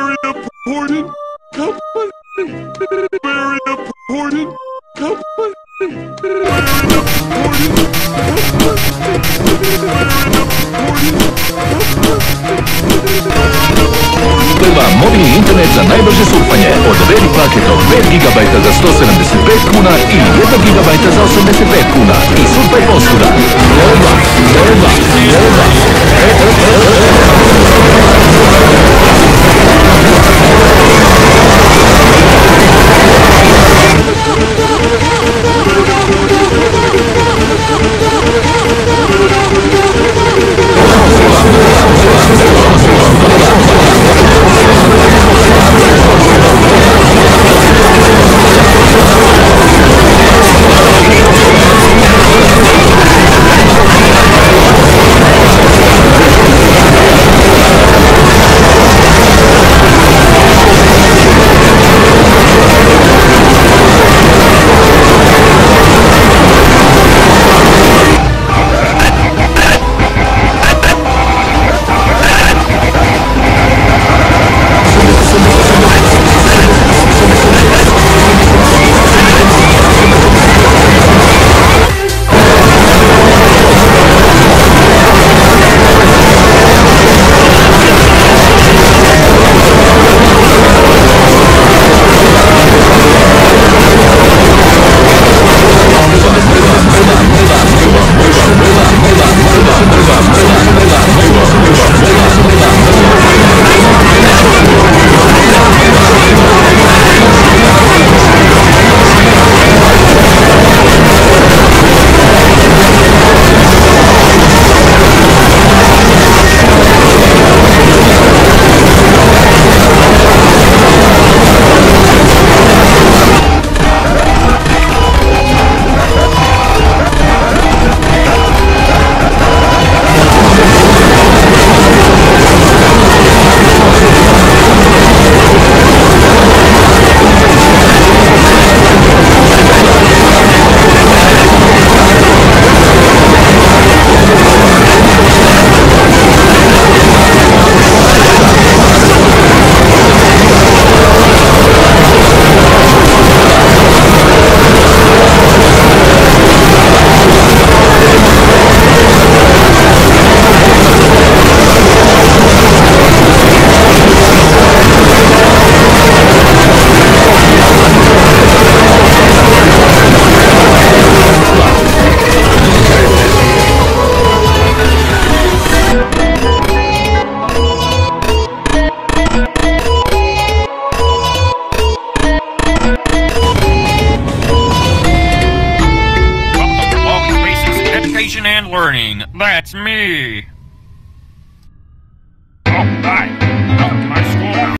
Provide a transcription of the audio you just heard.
Very important company. Very important company. Treba mobilni internet za najbrže surfanje od Veri paketa od 5 GB za 175 kuna ili 1 GB za 85 kuna i surfaj posvuda. And learning. That's me. Oh, hi. Welcome to my